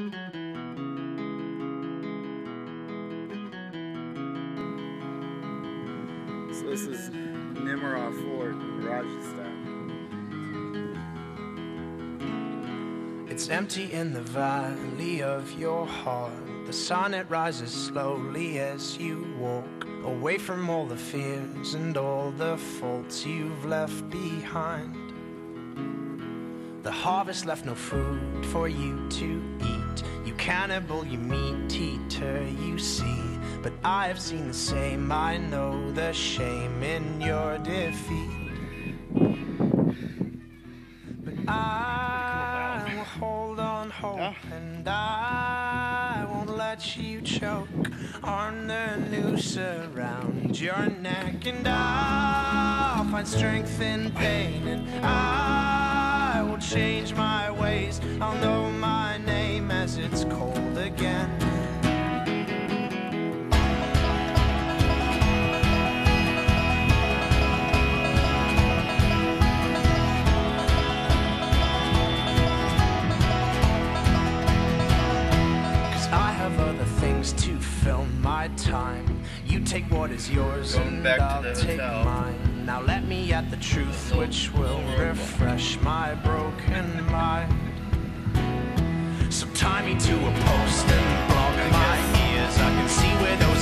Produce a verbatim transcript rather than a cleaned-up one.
So this is Neemrana Fort in Rajasthan. It's empty in the valley of your heart. The sun, it rises slowly as you walk away from all the fears and all the faults you've left behind. The harvest left no food for you to eat. You cannibal, you meat eater, you see. But I have seen the same, I know the shame in your defeat. But I will hold on hope, and I won't let you choke on the noose around your neck. And I'll find strength in pain, and I will change my ways. I'll know my name as it's cold again. To fill my time, you take what is yours Going and I'll to take hotel. mine. Now let me at the truth which will refresh my broken mind. So tie me to a post and block my ears. I can see where those